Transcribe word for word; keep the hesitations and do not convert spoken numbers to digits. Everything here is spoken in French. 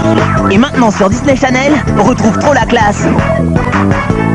Et maintenant sur Disney Channel, retrouve trop la classe.